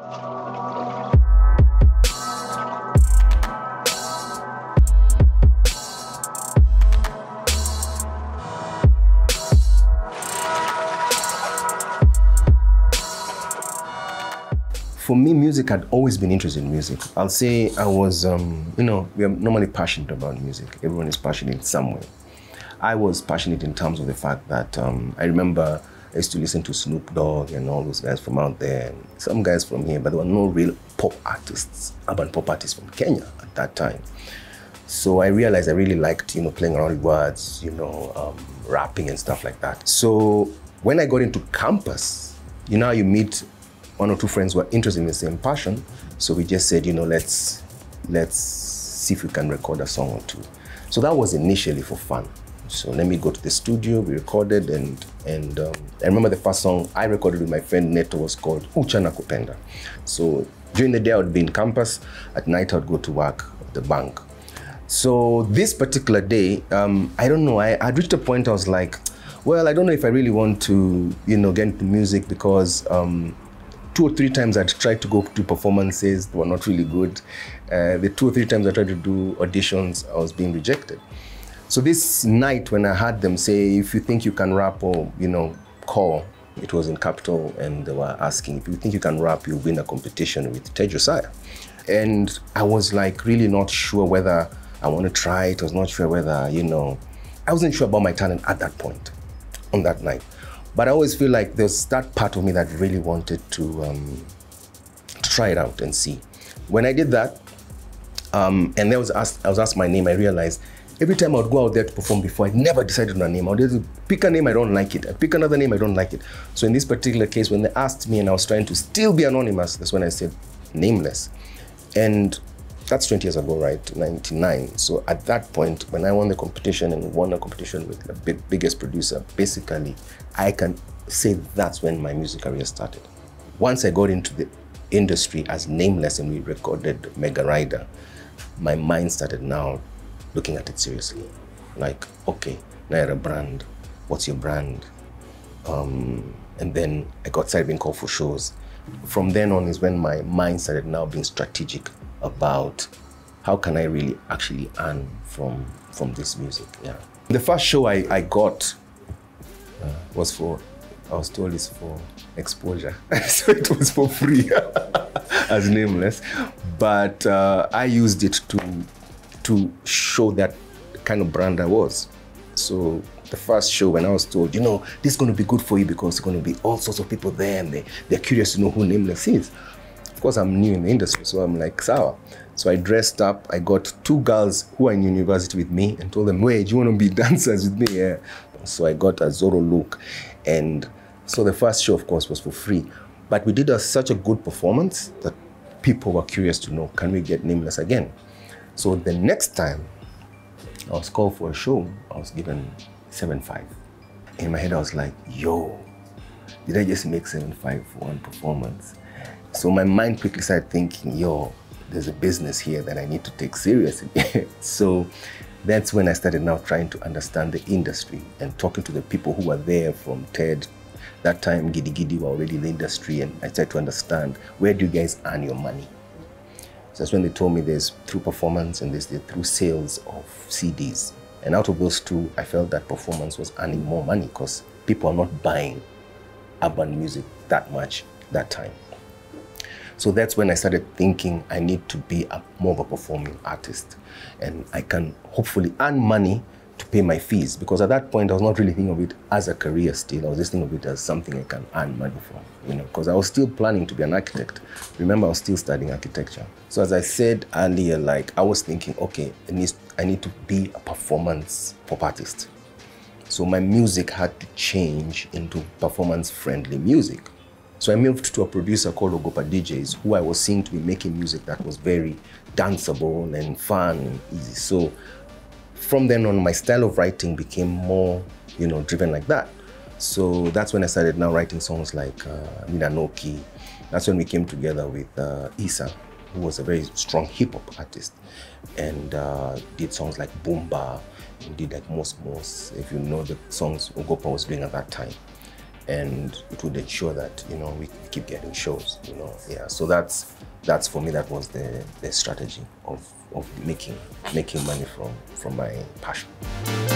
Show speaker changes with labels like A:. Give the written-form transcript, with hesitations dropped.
A: For me, music had always been interested in music. I'll say I was, we are normally passionate about music. Everyone is passionate in some way. I was passionate in terms of the fact that I remember I used to listen to Snoop Dogg and all those guys from out there, and some guys from here, but there were no real pop artists, urban pop artists from Kenya at that time. So I realized I really liked, playing around with words, rapping and stuff like that. So when I got into campus, you meet one or two friends who are interested in the same passion. So we just said, let's see if we can record a song or two. So that was initially for fun. So let me go to the studio, we recorded, and I remember the first song I recorded with my friend Neto was called Ucha Nakupenda. So during the day I would be in campus, at night I would go to work at the bank. So this particular day, I don't know, I'd reached a point I was like, well, I don't know if I really want to, get into music because 2 or 3 times I'd tried to go to performances that were not really good. The 2 or 3 times I tried to do auditions, I was being rejected. So this night when I heard them say, if you think you can rap or, call, it was in Capital, and they were asking, if you think you can rap, you'll win a competition with Ted Josiah. And I was like really not sure whether I want to try it. I was not sure whether, I wasn't sure about my talent at that point, on that night. But I always feel like there's that part of me that really wanted to try it out and see. When I did that, and I was asked my name, I realized every time I would go out there to perform before, I never decided on a name. I would just pick a name, I don't like it. I pick another name, I don't like it. So in this particular case, when they asked me and I was trying to still be anonymous, that's when I said Nameless. And that's 20 years ago, right? 99. So at that point, when I won the competition and won a competition with the biggest producer, basically, I can say that's when my music career started. Once I got into the industry as Nameless and we recorded Mega Rider, my mind started now looking at it seriously. Like, okay, now you're a brand. What's your brand? And then I started being called for shows. From then on is when my mind started now being strategic about how can I really actually earn from this music. Yeah. The first show I got was I was told it's for exposure. So it was for free as Nameless. But I used it to show that kind of brand I was. So the first show when I was told, this is going to be good for you because there's going to be all sorts of people there and they're curious to know who Nameless is. Of course, I'm new in the industry, so I'm like, sour. So I dressed up. I got 2 girls who are in university with me and told them, wait, do you want to be dancers with me? Yeah. So I got a Zorro look. And so the first show, of course, was for free. But we did such a good performance that people were curious to know, can we get Nameless again? So the next time I was called for a show, I was given 7.5. In my head, I was like, yo, did I just make 7.5 for one performance? So my mind quickly started thinking, yo, there's a business here that I need to take seriously. So that's when I started now trying to understand the industry and talking to the people who were there from TED. That time, Giddy Giddy were already in the industry, and I started to understand, where do you guys earn your money? So that's when they told me there's through performance and there's through sales of CDs. And out of those 2, I felt that performance was earning more money because people are not buying urban music that much that time. So that's when I started thinking I need to be more of a performing artist. And I can hopefully earn money to pay my fees. Because at that point, I was not really thinking of it as a career still. I was just thinking of it as something I can earn money from. Because I was still planning to be an architect. Remember, I was still studying architecture. So as I said earlier, I was thinking, okay, I need to be a performance pop artist. So my music had to change into performance-friendly music. So I moved to a producer called Ogopa DJs, who I was seeing to be making music that was very danceable and fun and easy. So from then on, my style of writing became more, driven like that. So that's when I started now writing songs like Minanoki. That's when we came together with Issa, who was a very strong hip-hop artist, and did songs like Boomba, and did like Mos Mos, if you know the songs Ogopa was doing at that time. and it would ensure that, you know, we keep getting shows, you know. Yeah, so that's for me, that was the strategy of making money from my passion.